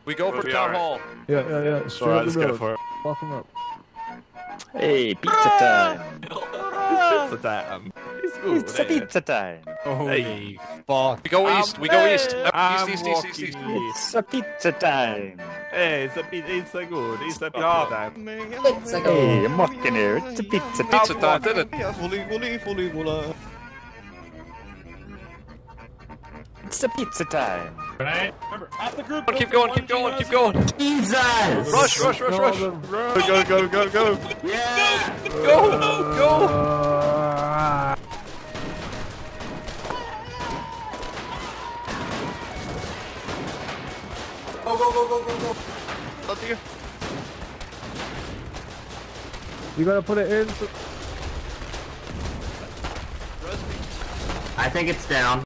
We go for town hall. Yeah. Straight up the road. Walk him up. Hey, pizza time. It's pizza time. It's good. It's a pizza time. Holy fuck. We go east. We go east. I'm East. It's a pizza time. Hey, it's a good. It's a pizza time. Hey, I'm walking here. It's a pizza time. Pizza time, did it? It's a pizza time. Remember, half the group. Keep going. Jesus! Rush. Go. Yeah! Go. Go. Up here. You gotta put it in. I think it's down.